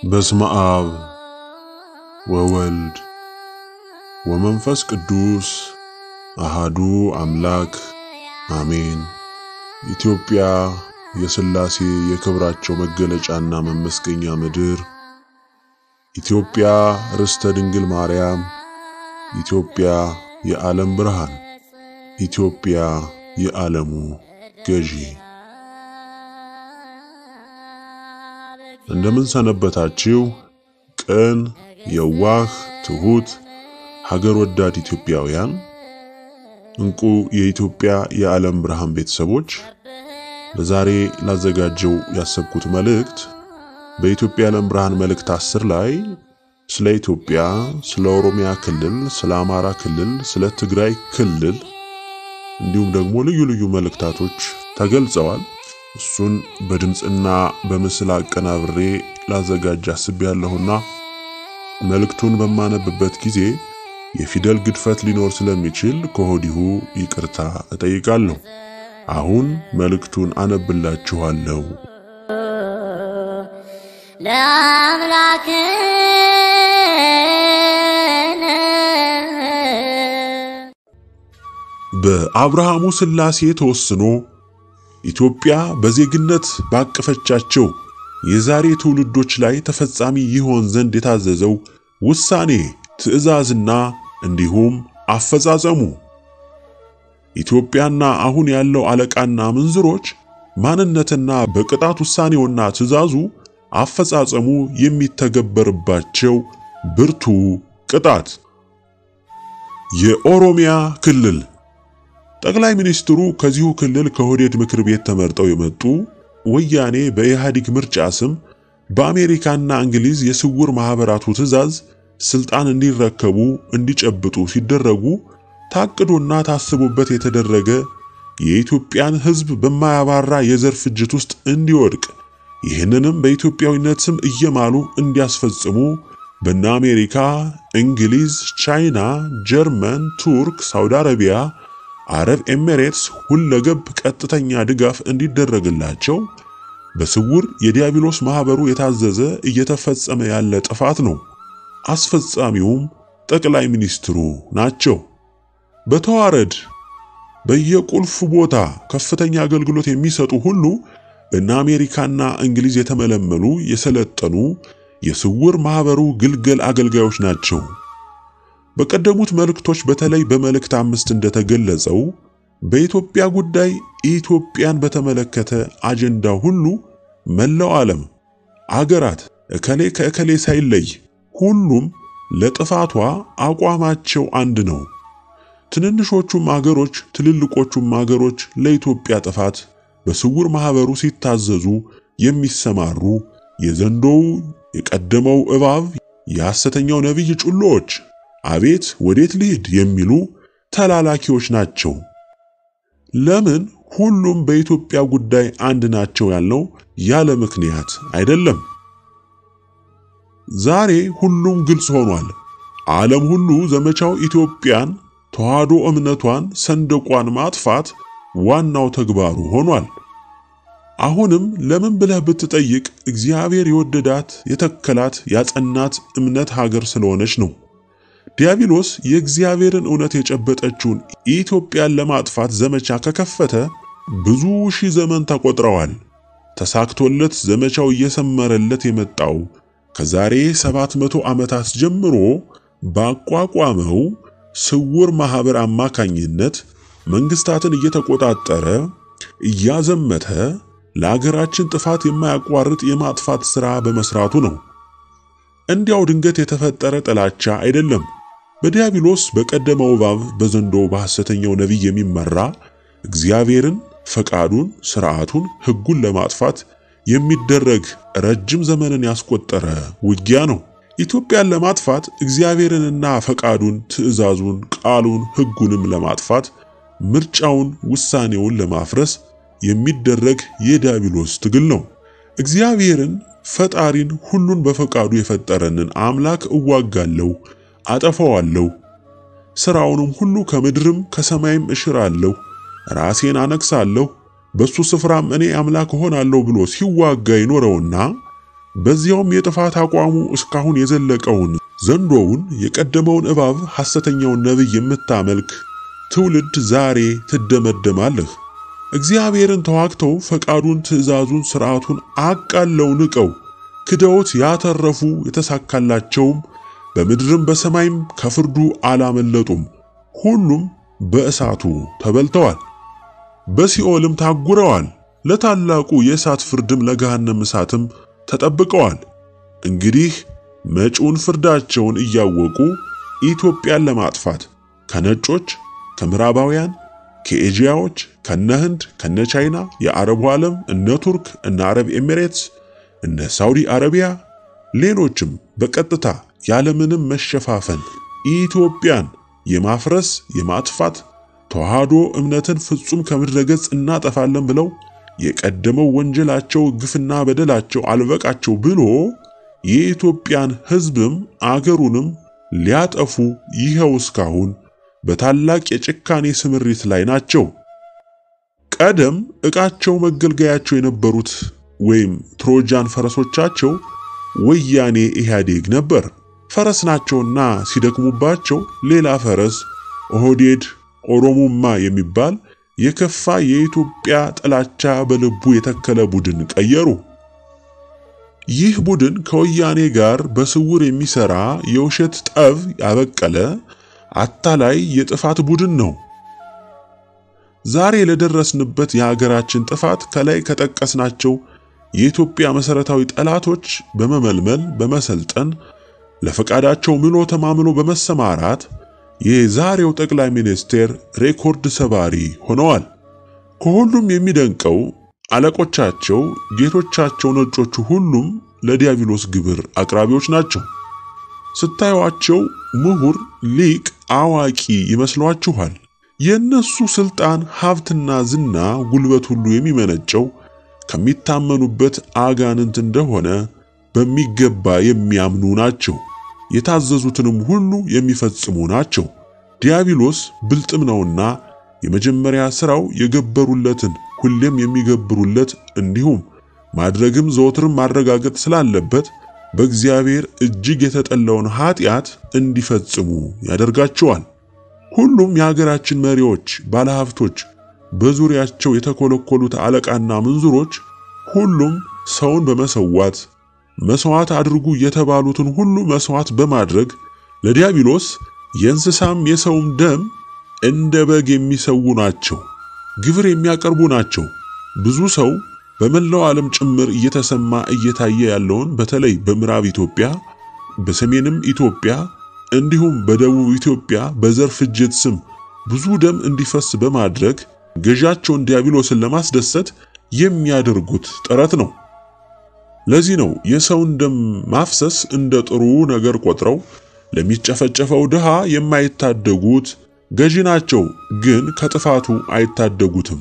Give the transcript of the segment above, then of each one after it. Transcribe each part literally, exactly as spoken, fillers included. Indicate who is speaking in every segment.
Speaker 1: በስመ አብ ወወልድ ወመንፈስ ቅዱስ አሃዱ አምላክ አሜን። ኢትዮጵያ የሥላሴ የክብራቸው መገለጫና መመስገኛ ምድር፣ ኢትዮጵያ ርስተ ድንግል ማርያም፣ ኢትዮጵያ የዓለም ብርሃን፣ ኢትዮጵያ የዓለሙ ገዢ። እንደምን ሰነበታችሁ? ቅን የዋህ ትሁት ሀገር ወዳድ ኢትዮጵያውያን፣ እንቁ የኢትዮጵያ የዓለም ብርሃን ቤተሰቦች፣ ለዛሬ ላዘጋጀው ያሰብኩት መልእክት በኢትዮጵያ የዓለም ብርሃን መልእክት አስር ላይ ስለ ኢትዮጵያ፣ ስለ ኦሮሚያ ክልል፣ ስለ አማራ ክልል፣ ስለ ትግራይ ክልል እንዲሁም ደግሞ ልዩ ልዩ መልእክታቶች ተገልጸዋል። እሱን በድምጽና በምስል አቀናብሬ ላዘጋጅ አስቤያለሁና መልእክቱን በማነብበት ጊዜ የፊደል ግድፈት ሊኖር ስለሚችል ከሆዲሁ ይቅርታ እጠይቃለሁ። አሁን መልእክቱን አነብላችኋለሁ። ለአምላክ በአብርሃሙ ሥላሴ ተወስኖ ኢትዮጵያ በዜግነት ባቀፈቻቸው የዛሬ ትውልዶች ላይ ተፈጻሚ ይሆን ዘንድ የታዘዘው ውሳኔ ትዕዛዝና እንዲሁም አፈጻጸሙ ኢትዮጵያና አሁን ያለው አለቃና ምንዝሮች ማንነትና በቅጣት ውሳኔውና ትዕዛዙ አፈጻጸሙ የሚተገበርባቸው ብርቱ ቅጣት። የኦሮሚያ ክልል ጠቅላይ ሚኒስትሩ ከዚሁ ክልል ከሆዴድ ምክር ቤት ተመርጠው የመጡ ወያኔ በኢህአዴግ ምርጫ ስም በአሜሪካና እንግሊዝ የስውር ማህበራቱ ትዕዛዝ ስልጣን እንዲረከቡ እንዲጨብጡ ሲደረጉ ታቅዶና ታስቦበት የተደረገ የኢትዮጵያን ሕዝብ በማያባራ የዘር ፍጅት ውስጥ እንዲወድቅ ይህንንም በኢትዮጵያዊነት ስም እየማሉ እንዲያስፈጽሙ በእነ አሜሪካ፣ እንግሊዝ፣ ቻይና፣ ጀርመን፣ ቱርክ፣ ሳውዲ አረቢያ፣ አረብ ኤሚሬትስ ሁለገብ ቀጥተኛ ድጋፍ እንዲደረግላቸው በስውር የዲያብሎስ ማህበሩ የታዘዘ እየተፈጸመ ያለ ጥፋት ነው። አስፈጻሚውም ጠቅላይ ሚኒስትሩ ናቸው። በተዋረድ በየቁልፍ ቦታ ከፍተኛ አገልግሎት የሚሰጡ ሁሉ በእነ አሜሪካና እንግሊዝ የተመለመሉ የሰለጠኑ የስውር ማህበሩ ግልገል አገልጋዮች ናቸው። በቀደሙት መልእክቶች በተለይ በመልእክት አምስት እንደተገለጸው በኢትዮጵያ ጉዳይ ኢትዮጵያን በተመለከተ አጀንዳ ሁሉ መላው ዓለም አገራት እከሌ ከእከሌ ሳይለይ ሁሉም ለጥፋቷ አቋማቸው አንድ ነው። ትንንሾቹም አገሮች ትልልቆቹም አገሮች ለኢትዮጵያ ጥፋት በስውር ማህበሩ ሲታዘዙ የሚሰማሩ የዘንዶው የቀደመው እባብ የሐሰተኛው ነብይ ጩሎች አቤት ወዴት ልሂድ የሚሉ ተላላኪዎች ናቸው። ለምን ሁሉም በኢትዮጵያ ጉዳይ አንድ ናቸው ያልነው ያለ ምክንያት አይደለም። ዛሬ ሁሉም ግልጽ ሆኗል። ዓለም ሁሉ ዘመቻው ኢትዮጵያን ተዋህዶ እምነቷን ሰንደቋን ማጥፋት ዋናው ተግባሩ ሆኗል። አሁንም ለምን ብለህ ብትጠይቅ እግዚአብሔር የወደዳት የተከላት ያጸናት እምነት ሀገር ስለሆነች ነው። ዲያብሎስ የእግዚአብሔርን እውነት የጨበጠችውን ኢትዮጵያን ለማጥፋት ዘመቻ ከከፈተ ብዙ ሺህ ዘመን ተቆጥረዋል። ተሳክቶለት ዘመቻው እየሰመረለት የመጣው ከዛሬ ሰባት መቶ ዓመታት ጀምሮ ባቋቋመው ስውር ማህበር አማካኝነት መንግስታትን እየተቆጣጠረ እያዘመተ ለሀገራችን ጥፋት የማያቋርጥ የማጥፋት ሥራ በመስራቱ ነው። እንዲያው ድንገት የተፈጠረ ጥላቻ አይደለም። በዲያብሎስ በቀደመው እባብ በዘንዶ በሐሰተኛው ነብይ የሚመራ እግዚአብሔርን ፈቃዱን፣ ሥርዓቱን፣ ሕጉን ለማጥፋት የሚደረግ ረጅም ዘመንን ያስቆጠረ ውጊያ ነው። ኢትዮጵያን ለማጥፋት እግዚአብሔርንና ፈቃዱን፣ ትዕዛዙን፣ ቃሉን፣ ሕጉንም ለማጥፋት ምርጫውን፣ ውሳኔውን ለማፍረስ የሚደረግ የዲያብሎስ ትግል ነው። እግዚአብሔርን ፈጣሪን ሁሉን በፈቃዱ የፈጠረንን አምላክ እዋጋለሁ፣ አጠፋዋለሁ፣ ሥራውንም ሁሉ ከምድርም ከሰማይም እሽራለሁ፣ ራሴን አነግሳለሁ፣ በሱ ስፍራም እኔ አምላክ ሆናለሁ ብሎ ሲዋጋ ይኖረውና በዚያውም የጥፋት አቋሙ እስካሁን የዘለቀውን ዘንዶውን የቀደመውን እባብ ሐሰተኛውን ነብይ የምታመልክ ትውልድ ዛሬ ትደመደማለህ። እግዚአብሔርን ተዋግተው ፈቃዱን፣ ትእዛዙን፣ ሥርዓቱን አቃለው ንቀው ክደውት ያተረፉ የተሳካላቸውም በምድርም በሰማይም ከፍርዱ አላመለጡም። ሁሉም በእሳቱ ተበልተዋል፣ በሲኦልም ታጉረዋል። ለታላቁ የእሳት ፍርድም ለገሃነም እሳትም ተጠብቀዋል። እንግዲህ መጪውን ፍርዳቸውን እያወቁ ኢትዮጵያን ለማጥፋት ከነጮች፣ ከምዕራባውያን፣ ከኤጂያዎች፣ ከነህንድ፣ ከነቻይና፣ የአረቡ ዓለም እነ ቱርክ፣ እነ አረብ ኤሚሬትስ፣ እነ ሳውዲ አረቢያ ሌሎችም በቀጥታ ያለምንም መሸፋፈን ኢትዮጵያን የማፍረስ የማጥፋት ተዋህዶ እምነትን ፍጹም ከምድረ ገጽ እናጠፋለን ብለው የቀደመው ወንጀላቸው ግፍና በደላቸው አልበቃቸው ብሎ የኢትዮጵያን ሕዝብም አገሩንም ሊያጠፉ ይኸው እስካሁን በታላቅ የጭካኔ ስምሪት ላይ ናቸው። ቀደም ዕቃቸው መገልገያቸው የነበሩት ወይም ትሮጃን ፈረሶቻቸው ወያኔ ኢህአዴግ ነበር። ፈረስ ናቸውና ሲደክሙባቸው ሌላ ፈረስ ኦህዴድ ኦሮሞማ የሚባል የከፋ የኢትዮጵያ ጥላቻ በልቡ የተከለ ቡድን ቀየሩ። ይህ ቡድን ከወያኔ ጋር በስውር የሚሰራ የውሸት ጠብ ያበቀለ አታላይ የጥፋት ቡድን ነው። ዛሬ ለደረስንበት የሀገራችን ጥፋት ከላይ ከጠቀስናቸው የኢትዮጵያ መሰረታዊ ጠላቶች በመመልመል በመሰልጠን ለፈቃዳቸው ምሎ ተማምሎ በመሰማራት የዛሬው ጠቅላይ ሚኒስቴር ሬኮርድ ሰባሪ ሆነዋል። ከሁሉም የሚደንቀው አለቆቻቸው ጌቶቻቸው ነጮቹ ሁሉም ለዲያብሎስ ግብር አቅራቢዎች ናቸው። ስታዩአቸው ምሁር፣ ሊቅ፣ አዋቂ ይመስሏችኋል። የነሱ ስልጣን፣ ሀብትና ዝና፣ ጉልበት ሁሉ የሚመነጨው ከሚታመኑበት አጋንንት እንደሆነ በሚገባ የሚያምኑ ናቸው። የታዘዙትንም ሁሉ የሚፈጽሙ ናቸው። ዲያብሎስ ብልጥም ነውና የመጀመሪያ ሥራው የገበሩለትን ሁሌም የሚገብሩለት እንዲሁም ማድረግም ዘወትርም ማረጋገጥ ስላለበት በእግዚአብሔር እጅግ የተጠላውን ኃጢአት እንዲፈጽሙ ያደርጋቸዋል። ሁሉም የሀገራችን መሪዎች፣ ባለሀብቶች፣ በዙሪያቸው የተኮለኮሉት አለቃና ምንዝሮች ሁሉም ሰውን በመሰዋት መስዋዕት አድርጉ የተባሉትን ሁሉ መስዋዕት በማድረግ ለዲያብሎስ የእንስሳም የሰውም ደም እንደ በግ የሚሰዉ ናቸው። ግብር የሚያቀርቡ ናቸው። ብዙ ሰው በመላው ዓለም ጭምር እየተሰማ እየታየ ያለውን በተለይ በምዕራብ ኢትዮጵያ፣ በሰሜንም ኢትዮጵያ እንዲሁም በደቡብ ኢትዮጵያ በዘር ፍጅት ስም ብዙ ደም እንዲፈስ በማድረግ ገዣቸውን ዲያብሎስን ለማስደሰት የሚያደርጉት ጥረት ነው። ለዚህ ነው የሰውን ደም ማፍሰስ እንደ ጥሩ ነገር ቆጥረው ለሚጨፈጨፈው ድሃ የማይታደጉት። ገዢ ናቸው፣ ግን ከጥፋቱ አይታደጉትም።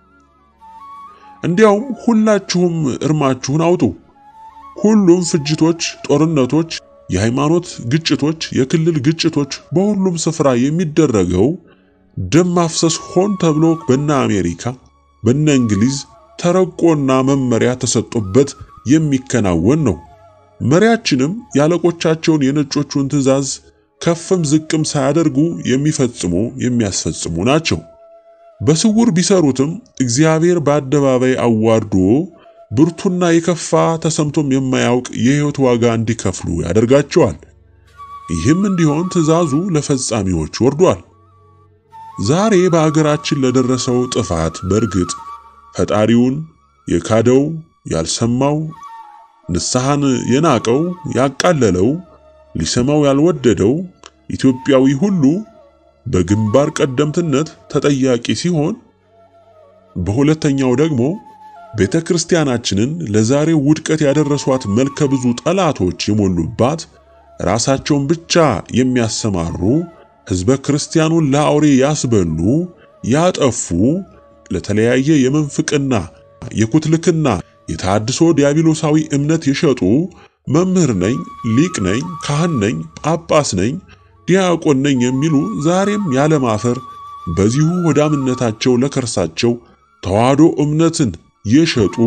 Speaker 1: እንዲያውም ሁላችሁም እርማችሁን አውጡ። ሁሉም ፍጅቶች፣ ጦርነቶች፣ የሃይማኖት ግጭቶች፣ የክልል ግጭቶች በሁሉም ስፍራ የሚደረገው ደም ማፍሰስ ሆን ተብሎ በእነ አሜሪካ በእነ እንግሊዝ ተረቆና መመሪያ ተሰጥቶበት የሚከናወን ነው። መሪያችንም ያለቆቻቸውን የነጮቹን ትእዛዝ ከፍም ዝቅም ሳያደርጉ የሚፈጽሙ የሚያስፈጽሙ ናቸው። በስውር ቢሰሩትም እግዚአብሔር በአደባባይ አዋርዶ ብርቱና የከፋ ተሰምቶም የማያውቅ የሕይወት ዋጋ እንዲከፍሉ ያደርጋቸዋል። ይህም እንዲሆን ትእዛዙ ለፈጻሚዎች ወርዷል። ዛሬ በአገራችን ለደረሰው ጥፋት በእርግጥ ፈጣሪውን የካደው ያልሰማው፣ ንስሐን የናቀው ያቃለለው፣ ሊሰማው ያልወደደው ኢትዮጵያዊ ሁሉ በግንባር ቀደምትነት ተጠያቂ ሲሆን፣ በሁለተኛው ደግሞ ቤተክርስቲያናችንን ለዛሬው ውድቀት ያደረሷት መልከ ብዙ ጠላቶች የሞሉባት ራሳቸውን ብቻ የሚያሰማሩ ሕዝበ ክርስቲያኑን ለአውሬ ያስበሉ ያጠፉ ለተለያየ የመንፍቅና የኩትልክና የታድሶ ዲያብሎሳዊ እምነት የሸጡ መምህር ነኝ፣ ሊቅ ነኝ፣ ካህን ነኝ፣ ጳጳስ ነኝ፣ ዲያቆን ነኝ የሚሉ ዛሬም ያለማፈር በዚሁ ወዳምነታቸው ለከርሳቸው ተዋህዶ እምነትን የሸጡ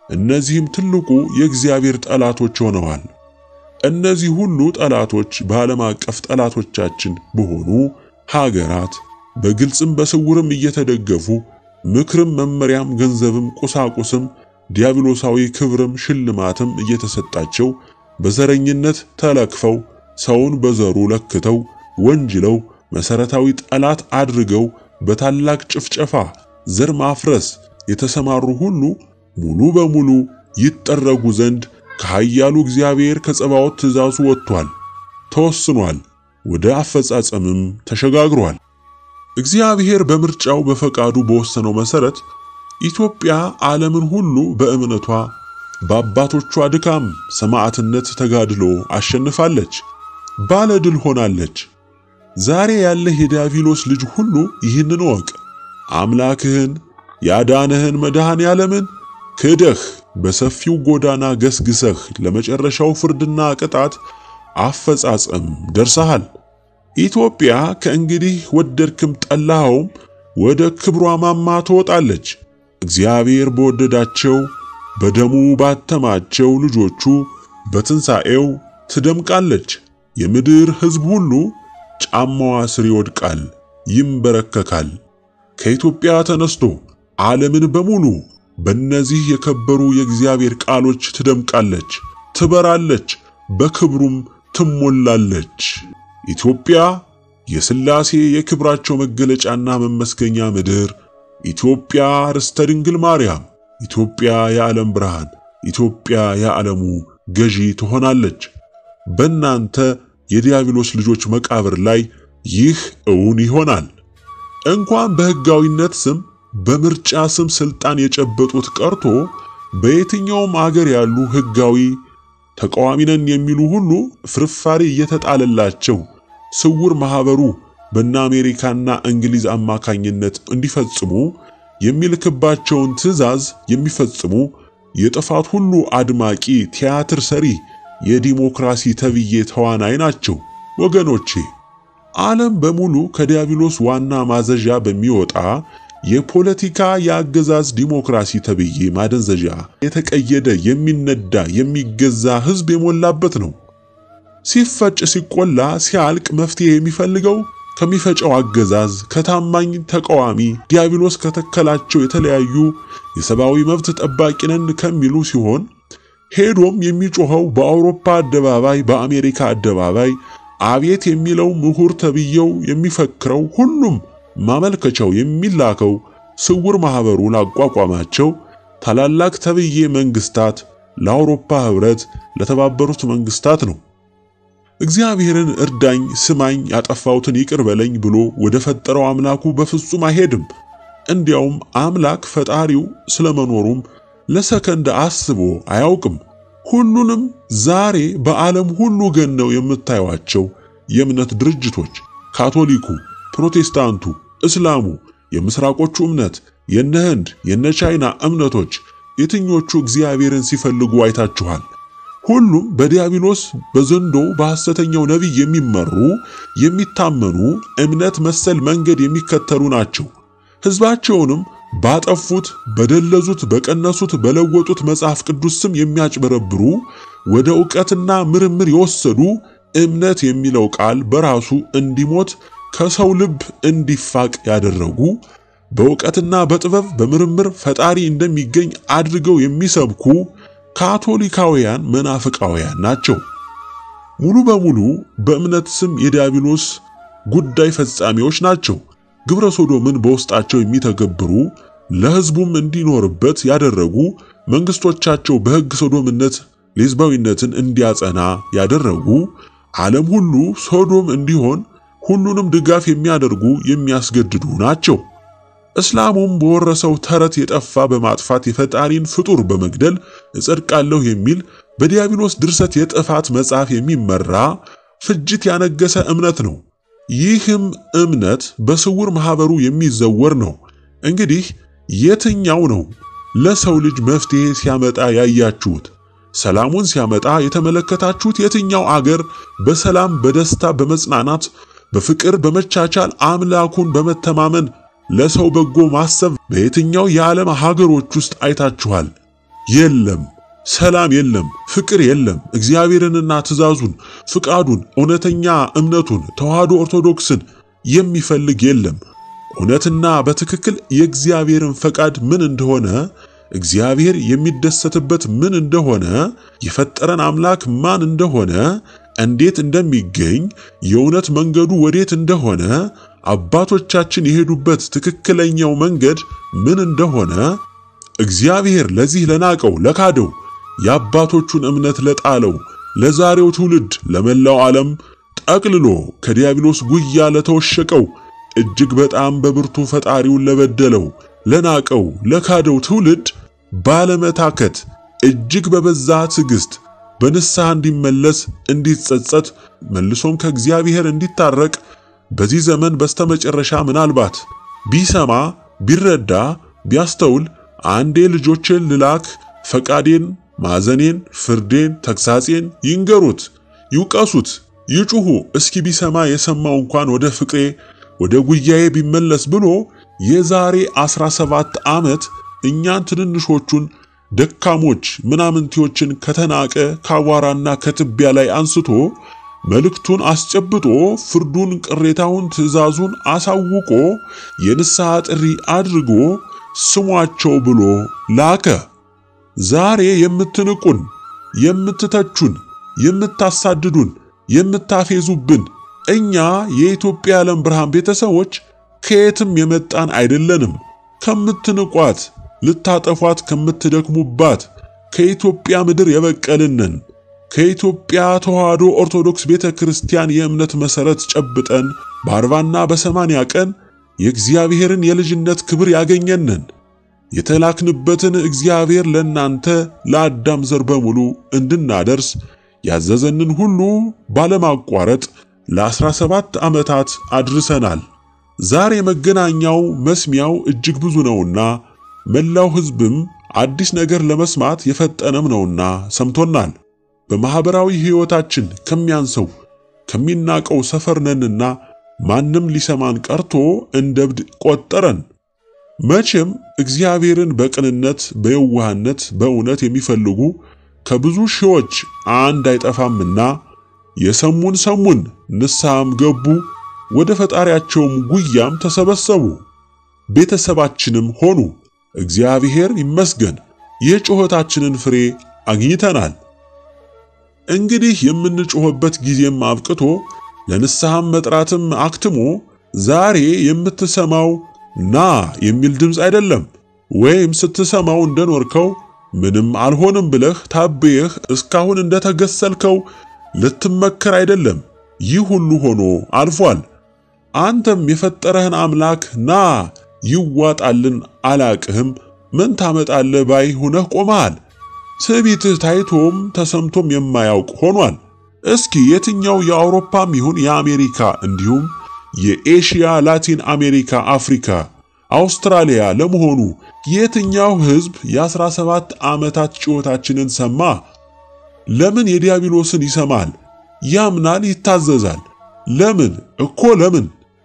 Speaker 1: እነዚህም ትልቁ የእግዚአብሔር ጠላቶች ሆነዋል። እነዚህ ሁሉ ጠላቶች በዓለም አቀፍ ጠላቶቻችን በሆኑ ሀገራት በግልጽም በስውርም እየተደገፉ ምክርም፣ መመሪያም፣ ገንዘብም፣ ቁሳቁስም፣ ዲያብሎሳዊ ክብርም ሽልማትም እየተሰጣቸው በዘረኝነት ተለክፈው ሰውን በዘሩ ለክተው ወንጅለው መሰረታዊ ጠላት አድርገው በታላቅ ጭፍጨፋ ዘር ማፍረስ የተሰማሩ ሁሉ ሙሉ በሙሉ ይጠረጉ ዘንድ ከኃያሉ እግዚአብሔር ከጸባዖት ትእዛዙ ወጥቷል፣ ተወስኗል፣ ወደ አፈጻጸምም ተሸጋግሯል። እግዚአብሔር በምርጫው በፈቃዱ በወሰነው መሰረት ኢትዮጵያ ዓለምን ሁሉ በእምነቷ በአባቶቿ ድካም ሰማዕትነት ተጋድሎ አሸንፋለች፣ ባለድል ሆናለች። ዛሬ ያለህ የዲያብሎስ ልጅ ሁሉ ይህንን ወቅ አምላክህን ያዳነህን መድኃኔ ዓለምን ክደህ በሰፊው ጎዳና ገስግሰህ ለመጨረሻው ፍርድና ቅጣት አፈጻጸም ደርሰሃል። ኢትዮጵያ ከእንግዲህ ወደድክም ጠላኸውም ወደ ክብሯ ማማ ትወጣለች። እግዚአብሔር በወደዳቸው በደሙ ባተማቸው ልጆቹ በትንሣኤው ትደምቃለች። የምድር ሕዝብ ሁሉ ጫማዋ ስር ይወድቃል፣ ይንበረከካል። ከኢትዮጵያ ተነስቶ ዓለምን በሙሉ በእነዚህ የከበሩ የእግዚአብሔር ቃሎች ትደምቃለች፣ ትበራለች፣ በክብሩም ትሞላለች። ኢትዮጵያ የሥላሴ የክብራቸው መገለጫና መመስገኛ ምድር፣ ኢትዮጵያ ርስተ ድንግል ማርያም፣ ኢትዮጵያ የዓለም ብርሃን፣ ኢትዮጵያ የዓለሙ ገዢ ትሆናለች። በእናንተ የዲያብሎስ ልጆች መቃብር ላይ ይህ እውን ይሆናል። እንኳን በሕጋዊነት ስም በምርጫ ስም ስልጣን የጨበጡት ቀርቶ በየትኛውም አገር ያሉ ሕጋዊ ተቃዋሚ ነን የሚሉ ሁሉ ፍርፋሪ እየተጣለላቸው ስውር ማህበሩ በእነ አሜሪካና እንግሊዝ አማካኝነት እንዲፈጽሙ የሚልክባቸውን ትእዛዝ የሚፈጽሙ የጥፋት ሁሉ አድማቂ ቲያትር ሰሪ የዲሞክራሲ ተብዬ ተዋናይ ናቸው። ወገኖቼ ዓለም በሙሉ ከዲያብሎስ ዋና ማዘዣ በሚወጣ የፖለቲካ የአገዛዝ ዲሞክራሲ ተብዬ ማደንዘዣ የተቀየደ የሚነዳ የሚገዛ ሕዝብ የሞላበት ነው። ሲፈጭ ሲቆላ ሲያልቅ መፍትሄ የሚፈልገው ከሚፈጨው አገዛዝ ከታማኝ ተቃዋሚ ዲያብሎስ ከተከላቸው የተለያዩ የሰብአዊ መብት ጠባቂ ነን ከሚሉ ሲሆን ሄዶም የሚጮኸው በአውሮፓ አደባባይ በአሜሪካ አደባባይ አቤት የሚለው ምሁር ተብየው የሚፈክረው ሁሉም ማመልከቻው የሚላከው ስውር ማህበሩ ላቋቋማቸው ታላላቅ ተብዬ መንግስታት ለአውሮፓ ህብረት ለተባበሩት መንግስታት ነው። እግዚአብሔርን እርዳኝ ስማኝ ያጠፋውትን ይቅር በለኝ ብሎ ወደ ፈጠረው አምላኩ በፍጹም አይሄድም። እንዲያውም አምላክ ፈጣሪው ስለመኖሩም ለሰከንድ አስቦ አያውቅም። ሁሉንም ዛሬ በዓለም ሁሉ ገነው የምታዩዋቸው የእምነት ድርጅቶች ካቶሊኩ፣ ፕሮቴስታንቱ፣ እስላሙ፣ የምስራቆቹ እምነት፣ የነ ህንድ የነ ቻይና እምነቶች የትኞቹ እግዚአብሔርን ሲፈልጉ አይታችኋል? ሁሉም በዲያብሎስ በዘንዶ በሐሰተኛው ነቢይ የሚመሩ የሚታመኑ እምነት መሰል መንገድ የሚከተሉ ናቸው። ሕዝባቸውንም ባጠፉት በደለዙት በቀነሱት በለወጡት መጽሐፍ ቅዱስ ስም የሚያጭበረብሩ ወደ ዕውቀትና ምርምር የወሰዱ እምነት የሚለው ቃል በራሱ እንዲሞት ከሰው ልብ እንዲፋቅ ያደረጉ በዕውቀትና በጥበብ በምርምር ፈጣሪ እንደሚገኝ አድርገው የሚሰብኩ ካቶሊካውያን መናፍቃውያን ናቸው። ሙሉ በሙሉ በእምነት ስም የዲያብሎስ ጉዳይ ፈጻሚዎች ናቸው። ግብረ ሶዶምን በውስጣቸው የሚተገብሩ ለሕዝቡም እንዲኖርበት ያደረጉ መንግስቶቻቸው በሕግ ሶዶምነት ሌዝባዊነትን እንዲያጸና ያደረጉ ዓለም ሁሉ ሶዶም እንዲሆን ሁሉንም ድጋፍ የሚያደርጉ የሚያስገድዱ ናቸው። እስላሙም በወረሰው ተረት የጠፋ በማጥፋት የፈጣሪን ፍጡር በመግደል እጸድቃለሁ የሚል በዲያብሎስ ድርሰት የጥፋት መጽሐፍ የሚመራ ፍጅት ያነገሰ እምነት ነው። ይህም እምነት በስውር ማህበሩ የሚዘወር ነው። እንግዲህ የትኛው ነው ለሰው ልጅ መፍትሄ ሲያመጣ ያያችሁት? ሰላሙን ሲያመጣ የተመለከታችሁት የትኛው አገር በሰላም በደስታ በመጽናናት በፍቅር በመቻቻል አምላኩን በመተማመን ለሰው በጎ ማሰብ በየትኛው የዓለም ሀገሮች ውስጥ አይታችኋል? የለም፣ ሰላም የለም፣ ፍቅር የለም። እግዚአብሔርንና ትእዛዙን፣ ፍቃዱን፣ እውነተኛ እምነቱን ተዋህዶ ኦርቶዶክስን የሚፈልግ የለም። እውነትና በትክክል የእግዚአብሔርን ፈቃድ ምን እንደሆነ፣ እግዚአብሔር የሚደሰትበት ምን እንደሆነ፣ የፈጠረን አምላክ ማን እንደሆነ፣ እንዴት እንደሚገኝ፣ የእውነት መንገዱ ወዴት እንደሆነ፣ አባቶቻችን የሄዱበት ትክክለኛው መንገድ ምን እንደሆነ፣ እግዚአብሔር ለዚህ ለናቀው ለካደው የአባቶቹን እምነት ለጣለው ለዛሬው ትውልድ ለመላው ዓለም ጠቅልሎ ከዲያብሎስ ጉያ ለተወሸቀው እጅግ በጣም በብርቱ ፈጣሪውን ለበደለው ለናቀው ለካደው ትውልድ ባለመታከት እጅግ በበዛ ትዕግስት በንስሐ እንዲመለስ እንዲጸጸት መልሶም ከእግዚአብሔር እንዲታረቅ በዚህ ዘመን በስተመጨረሻ ምናልባት ቢሰማ ቢረዳ ቢያስተውል አንዴ ልጆችን ልላክ ፈቃዴን ማዘኔን ፍርዴን ተግሳጼን ይንገሩት ይውቀሱት ይጩሁ እስኪ ቢሰማ የሰማው እንኳን ወደ ፍቅሬ ወደ ጉያዬ ቢመለስ ብሎ የዛሬ አስራ ሰባት ዓመት እኛን ትንንሾቹን ደካሞች ምናምንቲዎችን ከተናቀ ካዋራና ከትቢያ ላይ አንስቶ መልእክቱን አስጨብጦ ፍርዱን ቅሬታውን ትእዛዙን አሳውቆ የንስሐ ጥሪ አድርጎ ስሟቸው ብሎ ላከ። ዛሬ የምትንቁን የምትተቹን የምታሳድዱን የምታፌዙብን እኛ የኢትዮጵያ ዓለም ብርሃን ቤተሰቦች ከየትም የመጣን አይደለንም። ከምትንቋት ልታጠፏት ከምትደክሙባት ከኢትዮጵያ ምድር የበቀልነን ከኢትዮጵያ ተዋህዶ ኦርቶዶክስ ቤተክርስቲያን የእምነት መሰረት ጨብጠን በአርባና በሰማንያ ቀን የእግዚአብሔርን የልጅነት ክብር ያገኘነን የተላክንበትን እግዚአብሔር ለናንተ ለአዳም ዘር በሙሉ እንድናደርስ ያዘዘንን ሁሉ ባለማቋረጥ ለአስራ ሰባት ዓመታት አድርሰናል። ዛሬ መገናኛው መስሚያው እጅግ ብዙ ነውና መላው ሕዝብም አዲስ ነገር ለመስማት የፈጠነም ነውና ሰምቶናል። በማህበራዊ ሕይወታችን ከሚያንሰው ከሚናቀው ሰፈርነንና ማንም ሊሰማን ቀርቶ እንደብድ ቆጠረን። መቼም እግዚአብሔርን በቅንነት በየዋህነት በእውነት የሚፈልጉ ከብዙ ሺዎች አንድ አይጠፋምና የሰሙን ሰሙን ንስሐም ገቡ ወደ ፈጣሪያቸውም ጉያም ተሰበሰቡ ቤተሰባችንም ሆኑ። እግዚአብሔር ይመስገን የጮህታችንን ፍሬ አግኝተናል። እንግዲህ የምንጮህበት ጊዜም አብቅቶ ለንስሐም መጥራትም አክትሞ ዛሬ የምትሰማው ና የሚል ድምጽ አይደለም። ወይም ስትሰማው እንደኖርከው ምንም አልሆንም ብለህ ታበየህ እስካሁን እንደተገሰልከው ልትመከር አይደለም። ይህ ሁሉ ሆኖ አልፏል። አንተም የፈጠረህን አምላክ ና ይዋጣልን አላቅህም ምን ታመጣለህ ባይ ሆነህ ቆመሃል። ትዕቢትህ ታይቶም ተሰምቶም የማያውቅ ሆኗል። እስኪ የትኛው የአውሮፓም ይሁን የአሜሪካ እንዲሁም የኤሽያ ላቲን አሜሪካ አፍሪካ አውስትራሊያ ለመሆኑ የትኛው ሕዝብ የአስራ ሰባት ዓመታት ጩኸታችንን ሰማ? ለምን የዲያብሎስን ይሰማል? ያምናል፣ ይታዘዛል። ለምን እኮ ለምን?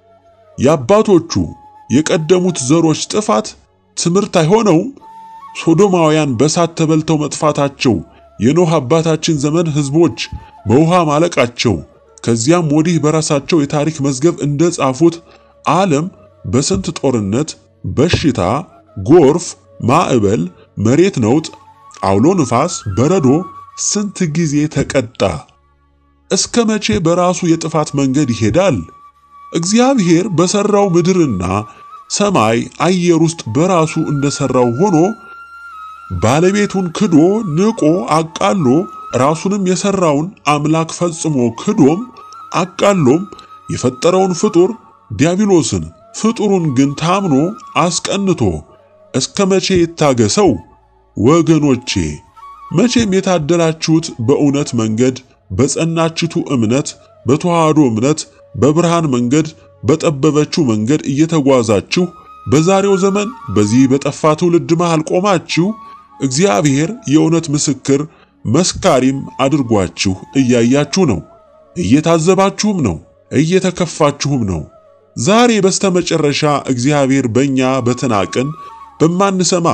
Speaker 1: የአባቶቹ የቀደሙት ዘሮች ጥፋት ትምህርት አይሆነውም? ሶዶማውያን በሳት ተበልተው መጥፋታቸው፣ የኖህ አባታችን ዘመን ሕዝቦች በውሃ ማለቃቸው፣ ከዚያም ወዲህ በራሳቸው የታሪክ መዝገብ እንደጻፉት ዓለም በስንት ጦርነት፣ በሽታ፣ ጎርፍ፣ ማዕበል፣ መሬት ነውጥ፣ አውሎ ንፋስ፣ በረዶ ስንት ጊዜ ተቀጣ? እስከ መቼ በራሱ የጥፋት መንገድ ይሄዳል? እግዚአብሔር በሰራው ምድርና ሰማይ አየር ውስጥ በራሱ እንደሰራው ሆኖ ባለቤቱን ክዶ ንቆ አቃሎ ራሱንም የሰራውን አምላክ ፈጽሞ ክዶም አቃሎም የፈጠረውን ፍጡር ዲያብሎስን ፍጡሩን ግን ታምኖ አስቀንቶ እስከ መቼ ይታገሰው? ወገኖቼ መቼም የታደላችሁት በእውነት መንገድ በጸናችቱ እምነት በተዋህዶ እምነት በብርሃን መንገድ በጠበበችው መንገድ እየተጓዛችሁ በዛሬው ዘመን በዚህ በጠፋ ትውልድ መሃል ቆማችሁ እግዚአብሔር የእውነት ምስክር መስካሪም አድርጓችሁ እያያችሁ ነው፣ እየታዘባችሁም ነው፣ እየተከፋችሁም ነው። ዛሬ በስተመጨረሻ እግዚአብሔር በእኛ በተናቅን በማንሰማ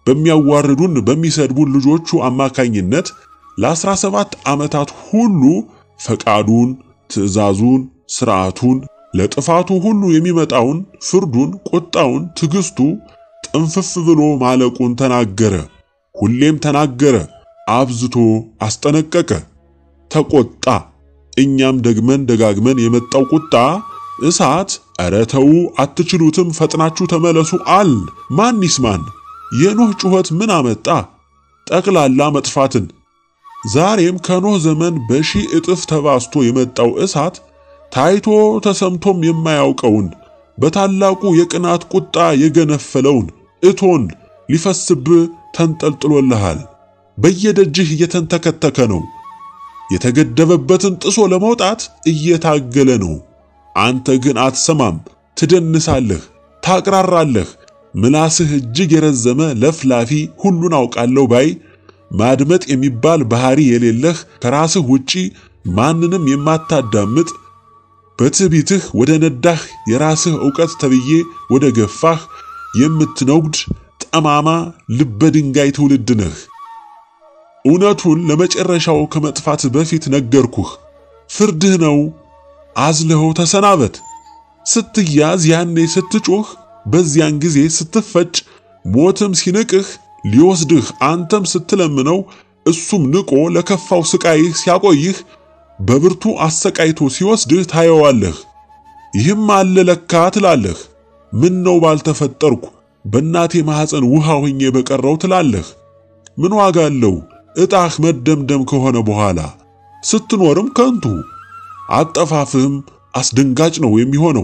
Speaker 1: በሚያዋርዱን በሚሰድቡን ልጆቹ አማካኝነት ለአስራ ሰባት ዓመታት ሁሉ ፈቃዱን፣ ትእዛዙን፣ ሥርዓቱን ለጥፋቱ ሁሉ የሚመጣውን ፍርዱን፣ ቁጣውን፣ ትግስቱ ጥንፍፍ ብሎ ማለቁን ተናገረ። ሁሌም ተናገረ፣ አብዝቶ አስጠነቀቀ፣ ተቆጣ። እኛም ደግመን ደጋግመን የመጣው ቁጣ እሳት ኧረ ተው አትችሉትም ፈጥናችሁ ተመለሱ አል ማን ይስማን? የኖህ ጩኸት ምን አመጣ? ጠቅላላ መጥፋትን። ዛሬም ከኖህ ዘመን በሺህ እጥፍ ተባስቶ የመጣው እሳት ታይቶ ተሰምቶም የማያውቀውን በታላቁ የቅናት ቁጣ የገነፈለውን እቶን ሊፈስብህ ተንጠልጥሎልሃል። በየደጅህ እየተንተከተከ ነው። የተገደበበትን ጥሶ ለመውጣት እየታገለ ነው። አንተ ግን አትሰማም፣ ትደንሳለህ፣ ታቅራራለህ። ምላስህ እጅግ የረዘመ ለፍላፊ ሁሉን አውቃለሁ ባይ ማድመጥ የሚባል ባህሪ የሌለህ ከራስህ ውጪ ማንንም የማታዳምጥ በትዕቢትህ ወደ ነዳህ የራስህ ዕውቀት ተብዬ ወደ ገፋህ የምትነጉድ ጠማማ ልበ ድንጋይ ትውልድ ነህ። እውነቱን ለመጨረሻው ከመጥፋት በፊት ነገርኩህ። ፍርድህ ነው። አዝለኸው ተሰናበት። ስትያዝ ያኔ ስትጮህ፣ በዚያን ጊዜ ስትፈጭ፣ ሞትም ሲንቅህ ሊወስድህ አንተም ስትለምነው እሱም ንቆ ለከፋው ስቃይህ ሲያቆይህ በብርቱ አሰቃይቶ ሲወስድህ ታየዋለህ። ይህም አለ ለካ ትላለህ። ምን ነው ባልተፈጠርኩ በእናቴ ማህፀን ውሃ ሆኜ በቀረው ትላለህ። ምን ዋጋ አለው እጣህ መደምደም ከሆነ በኋላ? ስትኖርም ከንቱ፣ አጠፋፍህም አስደንጋጭ ነው የሚሆነው።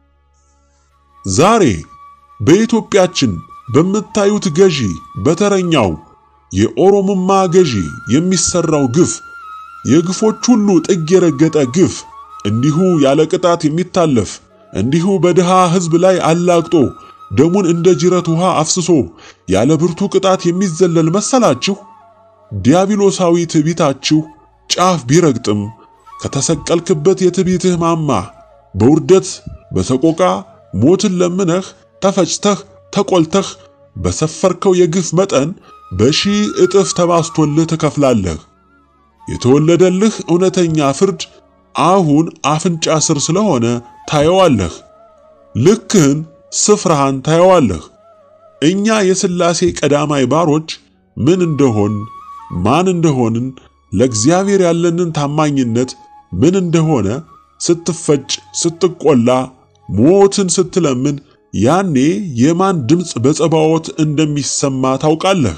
Speaker 1: ዛሬ በኢትዮጵያችን በምታዩት ገዢ በተረኛው የኦሮሞማ ገዢ የሚሰራው ግፍ፣ የግፎች ሁሉ ጥግ የረገጠ ግፍ፣ እንዲሁ ያለ ቅጣት የሚታለፍ እንዲሁ በድሃ ሕዝብ ላይ አላግጦ ደሙን እንደ ጅረት ውሃ አፍስሶ ያለ ብርቱ ቅጣት የሚዘለል መሰላችሁ? ዲያብሎሳዊ ትዕቢታችሁ ጫፍ ቢረግጥም ከተሰቀልክበት የትዕቢትህ ማማ በውርደት በሰቆቃ ሞትን ለምነህ ተፈጭተህ ተቆልተህ በሰፈርከው የግፍ መጠን በሺህ እጥፍ ተባስቶልህ ትከፍላለህ። የተወለደልህ እውነተኛ ፍርድ አሁን አፍንጫ ስር ስለሆነ ታየዋለህ። ልክህን ስፍራህን ታየዋለህ። እኛ የሥላሴ ቀዳማይ ባሮች ምን እንደሆን ማን እንደሆንን ለእግዚአብሔር ያለንን ታማኝነት ምን እንደሆነ ስትፈጭ ስትቆላ ሞትን ስትለምን ያኔ የማን ድምፅ በጸባዖት እንደሚሰማ ታውቃለህ።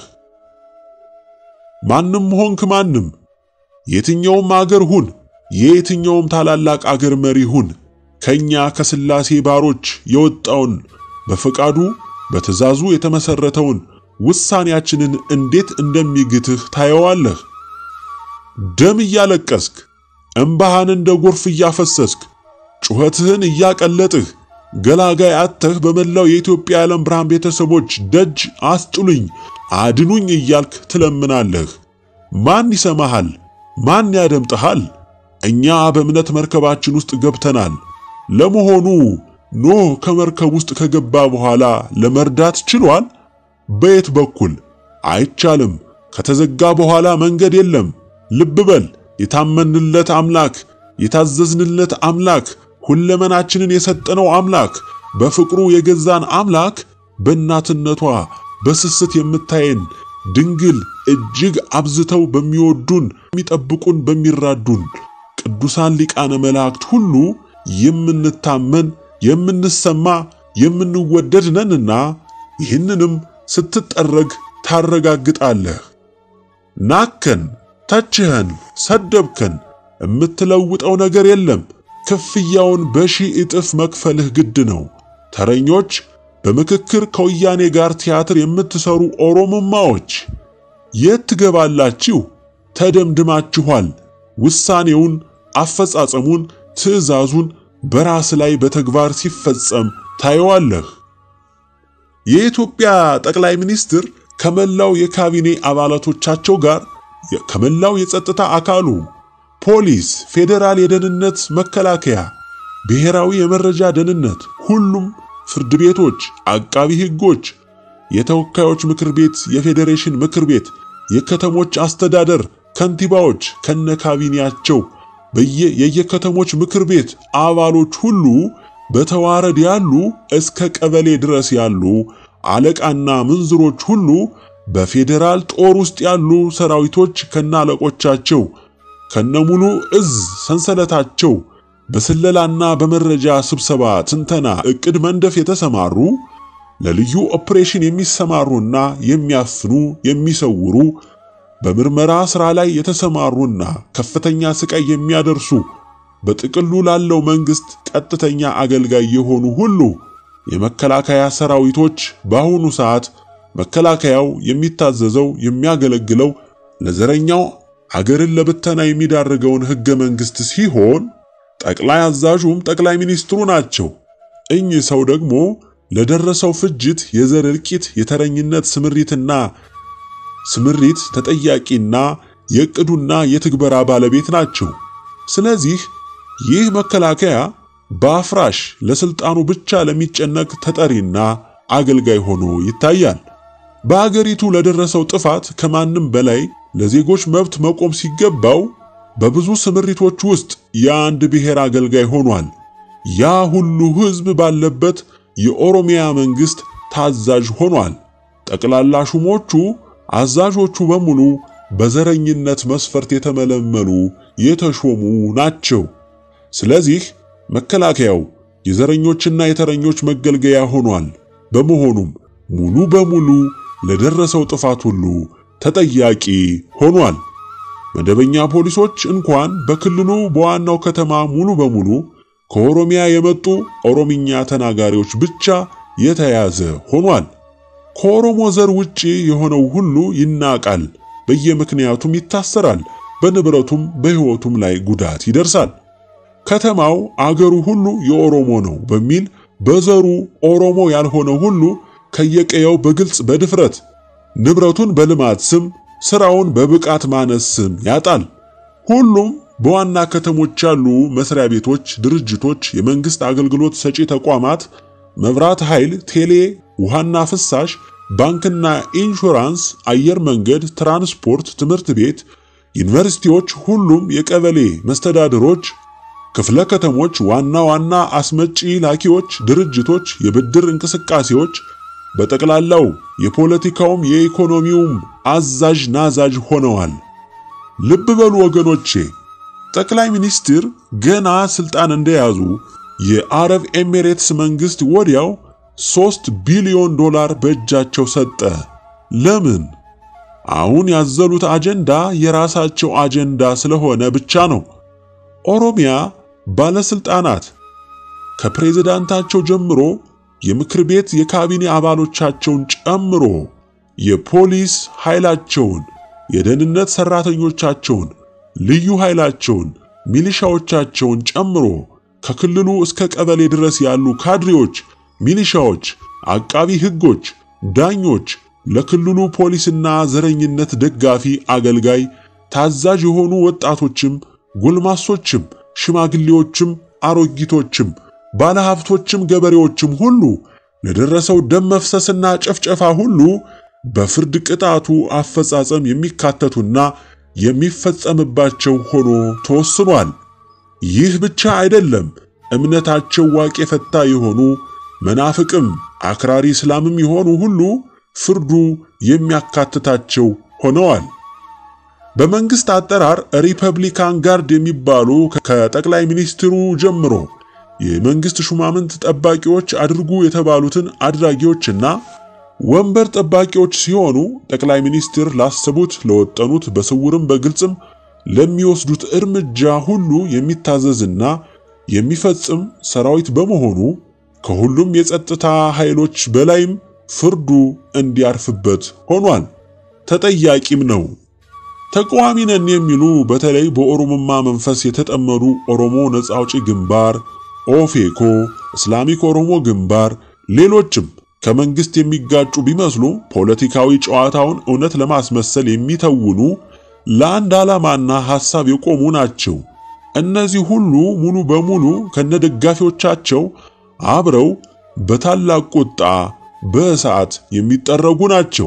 Speaker 1: ማንም ሆንክ ማንም፣ የትኛውም አገር ሁን፣ የየትኛውም ታላላቅ አገር መሪ ሁን፣ ከኛ ከሥላሴ ባሮች የወጣውን በፈቃዱ በትእዛዙ የተመሰረተውን ውሳኔያችንን እንዴት እንደሚግትህ ታየዋለህ። ደም እያለቀስክ እንባህን እንደ ጎርፍ እያፈሰስክ ጩኸትህን እያቀለጥህ ገላጋይ አጥተህ በመላው የኢትዮጵያ ዓለም ብርሃን ቤተሰቦች ደጅ አስጥሉኝ አድኑኝ እያልክ ትለምናለህ። ማን ይሰማሃል? ማን ያደምጥሃል? እኛ በእምነት መርከባችን ውስጥ ገብተናል። ለመሆኑ ኖህ ከመርከብ ውስጥ ከገባ በኋላ ለመርዳት ችሏል? በየት በኩል? አይቻልም። ከተዘጋ በኋላ መንገድ የለም። ልብ በል። የታመንለት አምላክ፣ የታዘዝንለት አምላክ፣ ሁለመናችንን የሰጠነው አምላክ፣ በፍቅሩ የገዛን አምላክ በእናትነቷ በስስት የምታየን ድንግል እጅግ አብዝተው በሚወዱን የሚጠብቁን በሚራዱን ቅዱሳን ሊቃነ መላእክት ሁሉ የምንታመን የምንሰማ የምንወደድ ነንና ይህንንም ስትጠረግ ታረጋግጣለህ። ናከን፣ ተችኸን፣ ሰደብከን የምትለውጠው ነገር የለም። ክፍያውን በሺህ እጥፍ መክፈልህ ግድ ነው። ተረኞች፣ በምክክር ከወያኔ ጋር ቲያትር የምትሰሩ ኦሮሞማዎች የት ትገባላችሁ? ተደምድማችኋል። ውሳኔውን፣ አፈጻጸሙን፣ ትዕዛዙን በራስ ላይ በተግባር ሲፈጸም ታየዋለህ። የኢትዮጵያ ጠቅላይ ሚኒስትር ከመላው የካቢኔ አባላቶቻቸው ጋር ከመላው የጸጥታ አካሉ ፖሊስ፣ ፌዴራል የደህንነት መከላከያ፣ ብሔራዊ የመረጃ ደህንነት፣ ሁሉም ፍርድ ቤቶች፣ አቃቢ ሕጎች፣ የተወካዮች ምክር ቤት፣ የፌዴሬሽን ምክር ቤት፣ የከተሞች አስተዳደር ከንቲባዎች ከነካቢኔያቸው በየየከተሞች ምክር ቤት አባሎች ሁሉ በተዋረድ ያሉ እስከ ቀበሌ ድረስ ያሉ አለቃና ምንዝሮች ሁሉ በፌዴራል ጦር ውስጥ ያሉ ሰራዊቶች ከናለቆቻቸው ከነሙሉ እዝ ሰንሰለታቸው በስለላና በመረጃ ስብሰባ ትንተና እቅድ መንደፍ የተሰማሩ ለልዩ ኦፕሬሽን የሚሰማሩና የሚያፍኑ የሚሰውሩ በምርመራ ሥራ ላይ የተሰማሩና ከፍተኛ ስቃይ የሚያደርሱ በጥቅሉ ላለው መንግስት ቀጥተኛ አገልጋይ የሆኑ ሁሉ የመከላከያ ሰራዊቶች በአሁኑ ሰዓት መከላከያው የሚታዘዘው የሚያገለግለው ለዘረኛው አገርን ለብተና የሚዳርገውን ህገ መንግስት ሲሆን ጠቅላይ አዛዡም ጠቅላይ ሚኒስትሩ ናቸው። እኚህ ሰው ደግሞ ለደረሰው ፍጅት፣ የዘር እልቂት፣ የተረኝነት ስምሪትና ስምሪት ተጠያቂና የቅዱና የትግበራ ባለቤት ናቸው። ስለዚህ ይህ መከላከያ በአፍራሽ ለስልጣኑ ብቻ ለሚጨነቅ ተጠሪና አገልጋይ ሆኖ ይታያል። በአገሪቱ ለደረሰው ጥፋት ከማንም በላይ ለዜጎች መብት መቆም ሲገባው በብዙ ስምሪቶች ውስጥ የአንድ ብሔር አገልጋይ ሆኗል። ያ ሁሉ ህዝብ ባለበት የኦሮሚያ መንግስት ታዛዥ ሆኗል። ጠቅላላ ሹሞቹ አዛዦቹ በሙሉ በዘረኝነት መስፈርት የተመለመሉ የተሾሙ ናቸው። ስለዚህ መከላከያው የዘረኞችና የተረኞች መገልገያ ሆኗል። በመሆኑም ሙሉ በሙሉ ለደረሰው ጥፋት ሁሉ ተጠያቂ ሆኗል። መደበኛ ፖሊሶች እንኳን በክልሉ በዋናው ከተማ ሙሉ በሙሉ ከኦሮሚያ የመጡ ኦሮምኛ ተናጋሪዎች ብቻ የተያዘ ሆኗል። ከኦሮሞ ዘር ውጪ የሆነው ሁሉ ይናቃል፣ በየምክንያቱም ይታሰራል፣ በንብረቱም በህይወቱም ላይ ጉዳት ይደርሳል። ከተማው አገሩ ሁሉ የኦሮሞ ነው በሚል በዘሩ ኦሮሞ ያልሆነ ሁሉ ከየቀየው በግልጽ በድፍረት ንብረቱን በልማት ስም ስራውን በብቃት ማነስ ስም ያጣል። ሁሉም በዋና ከተሞች ያሉ መስሪያ ቤቶች፣ ድርጅቶች፣ የመንግስት አገልግሎት ሰጪ ተቋማት፣ መብራት ኃይል፣ ቴሌ፣ ውሃና ፍሳሽ፣ ባንክና ኢንሹራንስ፣ አየር መንገድ፣ ትራንስፖርት፣ ትምህርት ቤት፣ ዩኒቨርሲቲዎች፣ ሁሉም የቀበሌ መስተዳድሮች፣ ክፍለ ከተሞች፣ ዋና ዋና አስመጪ ላኪዎች ድርጅቶች፣ የብድር እንቅስቃሴዎች በጠቅላላው የፖለቲካውም የኢኮኖሚውም አዛዥ ናዛዥ ሆነዋል። ልብ በሉ ወገኖቼ፣ ጠቅላይ ሚኒስትር ገና ስልጣን እንደያዙ የአረብ ኤሚሬትስ መንግስት ወዲያው ሶስት ቢሊዮን ዶላር በእጃቸው ሰጠ። ለምን? አሁን ያዘሉት አጀንዳ የራሳቸው አጀንዳ ስለሆነ ብቻ ነው። ኦሮሚያ ባለስልጣናት ከፕሬዝዳንታቸው ጀምሮ የምክር ቤት የካቢኔ አባሎቻቸውን ጨምሮ የፖሊስ ኃይላቸውን፣ የደህንነት ሰራተኞቻቸውን፣ ልዩ ኃይላቸውን፣ ሚሊሻዎቻቸውን ጨምሮ ከክልሉ እስከ ቀበሌ ድረስ ያሉ ካድሬዎች፣ ሚሊሻዎች፣ አቃቢ ህጎች፣ ዳኞች፣ ለክልሉ ፖሊስና ዘረኝነት ደጋፊ አገልጋይ ታዛዥ የሆኑ ወጣቶችም፣ ጎልማሶችም፣ ሽማግሌዎችም፣ አሮጊቶችም፣ ባለሀብቶችም፣ ገበሬዎችም ሁሉ ለደረሰው ደም መፍሰስና ጨፍጨፋ ሁሉ በፍርድ ቅጣቱ አፈጻጸም የሚካተቱና የሚፈጸምባቸው ሆኖ ተወስኗል። ይህ ብቻ አይደለም። እምነታቸው ዋቄ ፈታ የሆኑ መናፍቅም አክራሪ እስላምም የሆኑ ሁሉ ፍርዱ የሚያካትታቸው ሆነዋል። በመንግስት አጠራር ሪፐብሊካን ጋርድ የሚባሉ ከጠቅላይ ሚኒስትሩ ጀምሮ የመንግስት ሹማምንት ጠባቂዎች አድርጉ የተባሉትን አድራጊዎችና ወንበር ጠባቂዎች ሲሆኑ ጠቅላይ ሚኒስትር ላሰቡት ለወጠኑት በስውርም በግልጽም ለሚወስዱት እርምጃ ሁሉ የሚታዘዝና የሚፈጽም ሰራዊት በመሆኑ ከሁሉም የጸጥታ ኃይሎች በላይም ፍርዱ እንዲያርፍበት ሆኗል። ተጠያቂም ነው። ተቃዋሚ ነን የሚሉ በተለይ በኦሮሞማ መንፈስ የተጠመዱ ኦሮሞ ነጻ አውጪ ግንባር፣ ኦፌኮ፣ እስላሚክ ኦሮሞ ግንባር፣ ሌሎችም ከመንግስት የሚጋጩ ቢመስሉ ፖለቲካዊ ጨዋታውን እውነት ለማስመሰል የሚተውኑ ለአንድ ዓላማና ሐሳብ የቆሙ ናቸው። እነዚህ ሁሉ ሙሉ በሙሉ ከነደጋፊዎቻቸው አብረው በታላቅ ቁጣ በእሳት የሚጠረጉ ናቸው።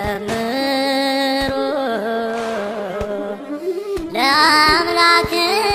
Speaker 2: ለአምላክ